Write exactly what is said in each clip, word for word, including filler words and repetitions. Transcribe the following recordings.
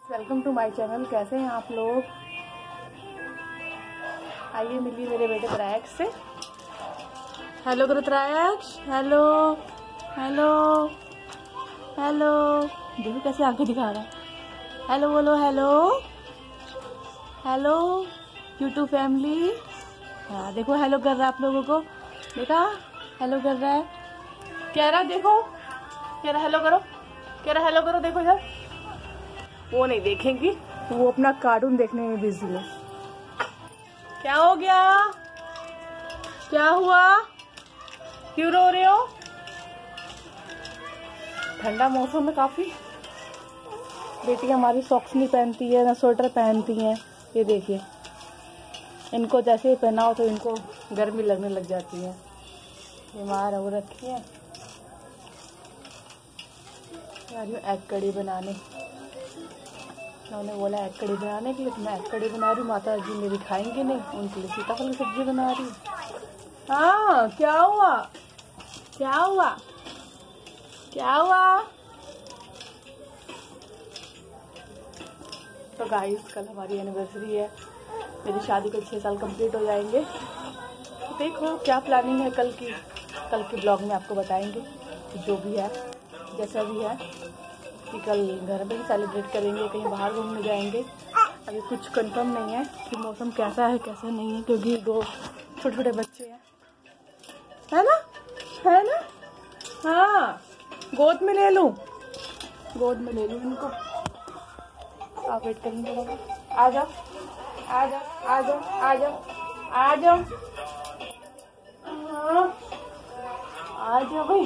Welcome to my channel. कैसे हैं आप लोग? आइए मिलिए मेरे बेटे त्रैक्ष से। हेलो करो त्रैक्ष। Hello hello hello. देखो कैसे आंखें दिखा रहा है। हेलो बोलो। Hello hello YouTube family. हाँ देखो हेलो कर रहा है आप लोगों को। देखा हेलो कर रहा है। कह रहा देखो, कह रहा हेलो करो, कह रहा हेलो करो। देखो इधर। वो नहीं देखेंगी, वो अपना कार्टून देखने में बिजी है। क्या हो गया? क्या हुआ? क्यों रो रहे हो? ठंडा मौसम में काफी बेटी हमारी सॉक्स नहीं पहनती है ना स्वेटर पहनती है। ये देखिए, इनको जैसे ही पहनाओ तो इनको गर्मी लगने लग जाती है। बीमार हो रखी है। एग कड़ी बनाने उन्होंने बोला एग कड़ी बनाने के लिए, तो मैं एग कड़ी बना रही हूँ। माता जी मेरी खाएंगे नहीं, उनके लिए सीताफल की सब्जी बना रही हूँ। हाँ क्या हुआ? क्या हुआ? क्या हुआ? तो गाइस कल हमारी एनिवर्सरी है। मेरी शादी को छः साल कंप्लीट हो जाएंगे। तो देखो क्या प्लानिंग है कल की। कल के ब्लॉग में आपको बताएंगे जो भी है, जैसा भी है, कि कल घर में ही सेलिब्रेट करेंगे, कहीं बाहर घूमने जाएंगे। अभी कुछ कंफर्म नहीं है कि मौसम कैसा है कैसा नहीं है, क्योंकि दो छोटे छोटे बच्चे हैं, है ना, है ना। हाँ गोद में ले लूं, गोद में ले लूं इनको। आप वेट करेंगे थोड़ा। आ जाओ आ जाओ आ जाओ आ जाओ आ जाओ। हाँ आ जाओ भाई,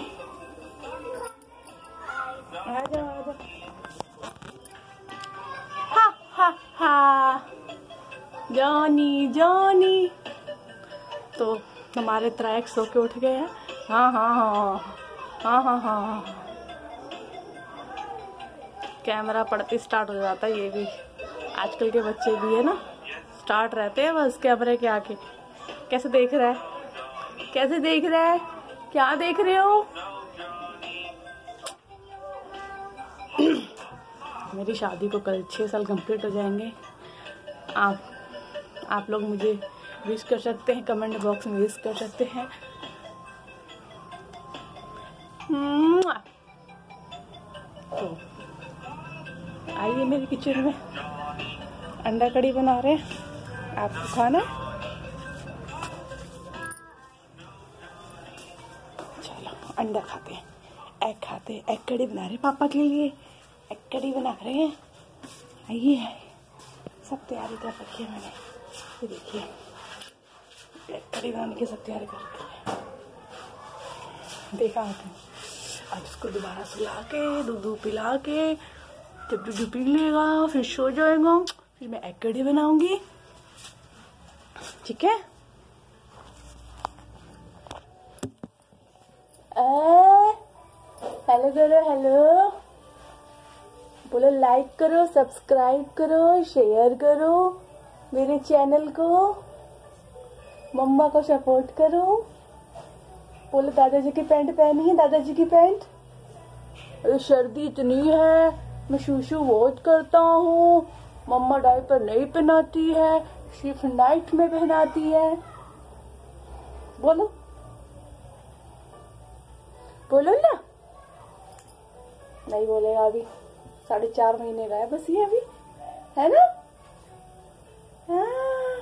आ जाओ आ जाओ। हा हा हा जॉनी जॉनी। तो हमारे त्रैक्ष सो के उठ गए हैं। हाँ हाँ हाँ हाँ हाँ हाँ। कैमरा पड़ते स्टार्ट हो जाता है। ये भी आजकल के बच्चे भी है ना, स्टार्ट रहते हैं बस कैमरे के आके। कैसे देख रहा है, कैसे देख रहा है, क्या देख रहे हो? मेरी शादी को कल छः साल कंप्लीट हो जाएंगे। आप आप लोग मुझे विश कर सकते हैं, कमेंट बॉक्स में विश कर सकते हैं। तो आइए मेरे किचन में, अंडा कड़ी बना रहे हैं। आपको खाना? चलो अंडा खाते हैं, एग खाते हैं। एग कड़ी बना रहे हैं पापा के लिए, एग कड़ी बना रहे हैं। आइए सब तैयारी कर रखी है मैंने। ये देखिए एग कड़ी बनाने की सब तैयारी कर रखी है। देखा आपने? अब इसको दोबारा सुला के दूध दूध पिला के, जब दूध पी लेगा फिर सो जाएगा, फिर मैं एग कड़ी बनाऊंगी। ठीक है? हेलो करो, हेलो बोलो। लाइक करो, सब्सक्राइब करो, शेयर करो मेरे चैनल को। मम्मा को सपोर्ट करो। बोलो दादाजी की पैंट पहनी है, दादाजी की पैंट। अरे सर्दी इतनी है, मैं शूशू बहुत करता हूँ। मम्मा डायपर नहीं पहनाती है, सिर्फ नाइट में पहनाती है। बोलो बोलो ना। नहीं बोलेगा अभी, साढ़े चार महीने का है बस ये अभी, है ना। हाँ।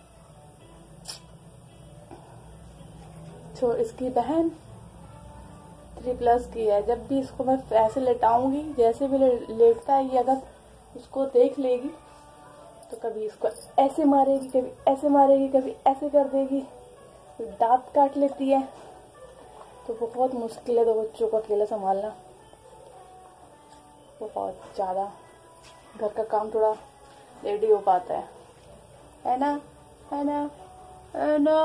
तो इसकी बहन थ्री प्लस की है। जब भी इसको मैं ऐसे लेटाऊंगी, जैसे भी लेटता है ये, अगर उसको देख लेगी तो कभी इसको ऐसे मारेगी, कभी ऐसे मारेगी, कभी ऐसे कर देगी, दांत काट लेती है। तो बहुत मुश्किल है दो बच्चों को अकेला संभालना, बहुत ज़्यादा। घर का काम थोड़ा लेट ही हो पाता है, है ना, है ना, है ना।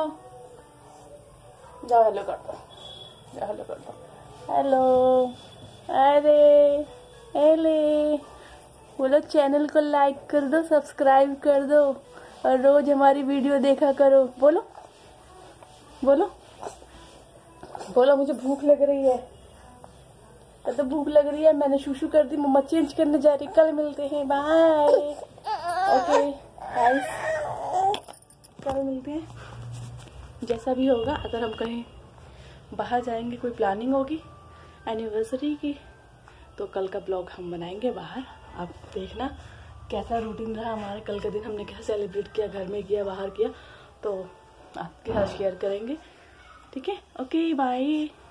जाओ हेलो कर दो, जाओ हेलो कर दो। हेलो, अरे हेले बोलो। चैनल को लाइक कर दो, सब्सक्राइब कर दो और रोज हमारी वीडियो देखा करो। बोलो बोलो बोलो। मुझे भूख लग रही है। तो भूख लग रही है, मैंने शूशू कर दी, मम्मा चेंज करने जा रही, कल मिलते हैं, बाय। ओके गाइस, कल मिलते हैं। जैसा भी होगा, अगर हम कहीं बाहर जाएंगे, कोई प्लानिंग होगी एनिवर्सरी की, तो कल का ब्लॉग हम बनाएंगे बाहर। आप देखना कैसा रूटीन रहा हमारा, कल का दिन हमने क्या सेलिब्रेट किया, घर में किया, बाहर किया, तो आपके साथ शेयर करेंगे। ठीक है, ओके बाय।